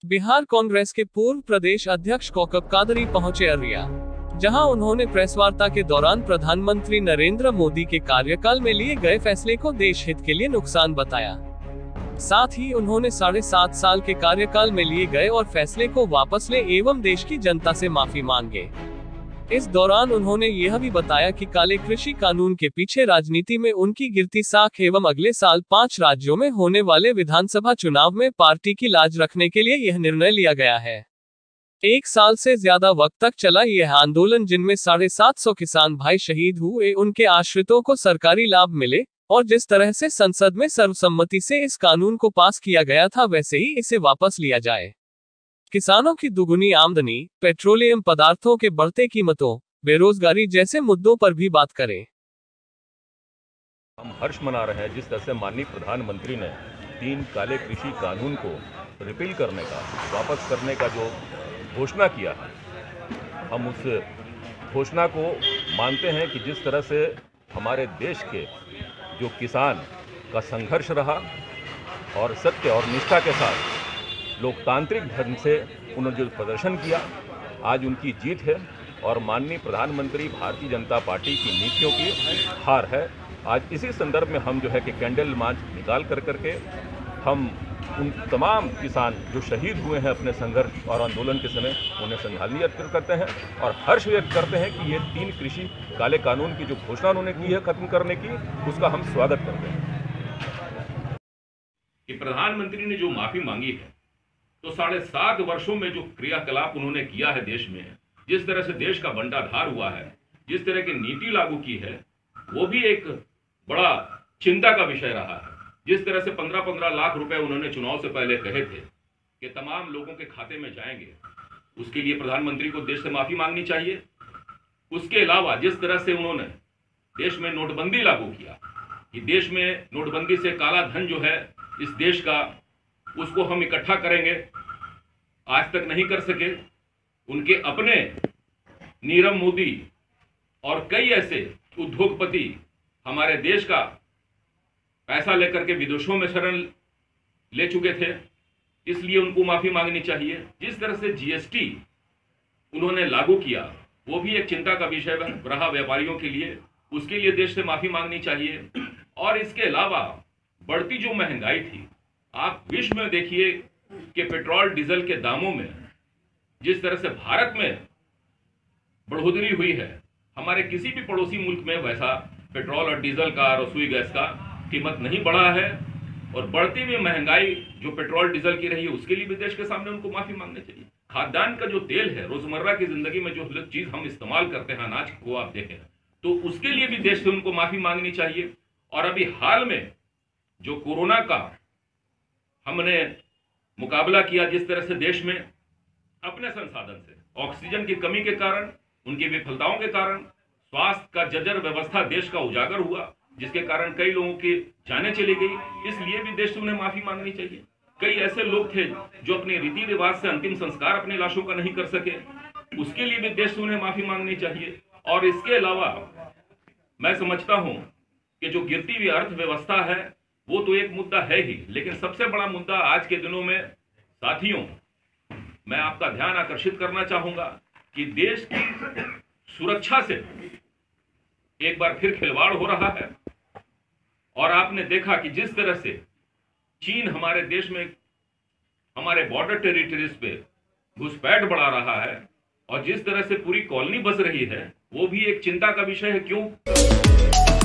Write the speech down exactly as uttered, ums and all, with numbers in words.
बिहार कांग्रेस के पूर्व प्रदेश अध्यक्ष कौकब कादरी पहुंचे अररिया, जहां उन्होंने प्रेस वार्ता के दौरान प्रधानमंत्री नरेंद्र मोदी के कार्यकाल में लिए गए फैसले को देश हित के लिए नुकसान बताया। साथ ही उन्होंने साढ़े सात साल के कार्यकाल में लिए गए और फैसले को वापस ले एवं देश की जनता से माफी मांगे। इस दौरान उन्होंने यह भी बताया कि काले कृषि कानून के पीछे राजनीति में उनकी गिरती साख एवं अगले साल पांच राज्यों में होने वाले विधानसभा चुनाव में पार्टी की लाज रखने के लिए यह निर्णय लिया गया है। एक साल से ज्यादा वक्त तक चला यह आंदोलन, जिनमें साढ़े सात सौ किसान भाई शहीद हुए, उनके आश्रितों को सरकारी लाभ मिले और जिस तरह से संसद में सर्वसम्मति से इस कानून को पास किया गया था, वैसे ही इसे वापस लिया जाए। किसानों की दुगुनी आमदनी, पेट्रोलियम पदार्थों के बढ़ते कीमतों, बेरोजगारी जैसे मुद्दों पर भी बात करें। हम हर्ष मना रहे हैं जिस तरह से माननीय प्रधानमंत्री ने तीन काले कृषि कानून को रिपील करने का, वापस करने का जो घोषणा किया है, हम उस घोषणा को मानते हैं कि जिस तरह से हमारे देश के जो किसान का संघर्ष रहा और सत्य और निष्ठा के साथ लोकतांत्रिक ढंग से उन्होंने जो प्रदर्शन किया, आज उनकी जीत है और माननीय प्रधानमंत्री भारतीय जनता पार्टी की नीतियों की हार है। आज इसी संदर्भ में हम जो है कि कैंडल मार्च निकाल कर करके हम उन तमाम किसान जो शहीद हुए हैं अपने संघर्ष और आंदोलन के समय, उन्हें श्रद्धांजलि अर्पित करते हैं और हर्ष व्यक्त करते हैं कि ये तीन कृषि काले कानून की जो घोषणा उन्होंने की है खत्म करने की, उसका हम स्वागत करते हैं। कि प्रधानमंत्री ने जो माफी मांगी है, तो साढ़े सात वर्षों में जो क्रियाकलाप उन्होंने किया है देश में, जिस तरह से देश का बंटाधार हुआ है, जिस तरह की नीति लागू की है, वो भी एक बड़ा चिंता का विषय रहा है। जिस तरह से पंद्रह पंद्रह लाख रुपए उन्होंने चुनाव से पहले कहे थे कि तमाम लोगों के खाते में जाएंगे, उसके लिए प्रधानमंत्री को देश से माफी मांगनी चाहिए। उसके अलावा जिस तरह से उन्होंने देश में नोटबंदी लागू किया कि देश में नोटबंदी से काला धन जो है इस देश का, उसको हम इकट्ठा करेंगे, आज तक नहीं कर सके। उनके अपने नीरव मोदी और कई ऐसे उद्योगपति हमारे देश का पैसा लेकर के विदेशों में शरण ले चुके थे, इसलिए उनको माफी मांगनी चाहिए। जिस तरह से जीएसटी उन्होंने लागू किया, वो भी एक चिंता का विषय रहा व्यापारियों के लिए, उसके लिए देश से माफी मांगनी चाहिए। और इसके अलावा बढ़ती जो महंगाई थी, आप विश्व में देखिए कि पेट्रोल डीजल के दामों में जिस तरह से भारत में बढ़ोतरी हुई है, हमारे किसी भी पड़ोसी मुल्क में वैसा पेट्रोल और डीजल का, रसोई गैस का कीमत नहीं बढ़ा है। और बढ़ती हुई महंगाई जो पेट्रोल डीजल की रही है, उसके लिए भी देश के सामने उनको माफी मांगनी चाहिए। खाद्यान्न का जो तेल है, रोजमर्रा की जिंदगी में जो चीज हम इस्तेमाल करते हैं, अनाज को आप देखें, तो उसके लिए भी देश से उनको माफी मांगनी चाहिए। और अभी हाल में जो कोरोना का हमने मुकाबला किया, जिस तरह से देश में अपने संसाधन से, ऑक्सीजन की कमी के कारण, उनकी विफलताओं के कारण स्वास्थ्य का जर्जर व्यवस्था देश का उजागर हुआ, जिसके कारण कई लोगों की जानें चली गई। इसलिए भी देश से उन्हें माफी मांगनी चाहिए। कई ऐसे लोग थे जो अपने रीति रिवाज से अंतिम संस्कार अपनी लाशों का नहीं कर सके, उसके लिए भी देश से उन्हें माफी मांगनी चाहिए। और इसके अलावा मैं समझता हूं कि जो गिरती हुई अर्थव्यवस्था है, वो तो एक मुद्दा है ही, लेकिन सबसे बड़ा मुद्दा आज के दिनों में, साथियों, मैं आपका ध्यान आकर्षित करना चाहूंगा कि देश की सुरक्षा से एक बार फिर खिलवाड़ हो रहा है। और आपने देखा कि जिस तरह से चीन हमारे देश में, हमारे बॉर्डर टेरिटरीज पे घुसपैठ बढ़ा रहा है और जिस तरह से पूरी कॉलोनी बस रही है, वो भी एक चिंता का विषय है। क्यों?